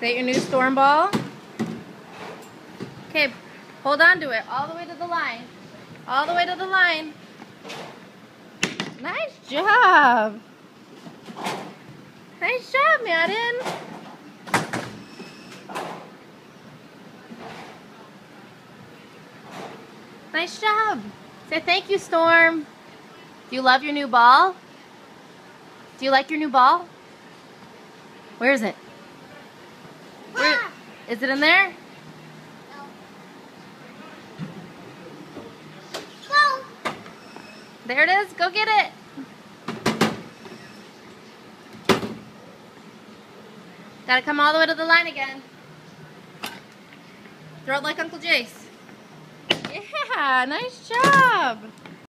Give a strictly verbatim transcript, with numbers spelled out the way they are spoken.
that your new storm ball? Okay, hold on to it all the way to the line. All the way to the line. Nice job. Nice job, Madden. Nice job. Say thank you, Storm. Do you love your new ball? Do you like your new ball? Where is it? Where, is it in there? No. Go. There it is. Go get it. Gotta come all the way to the line again. Throw it like Uncle Jace. Yeah, nice job.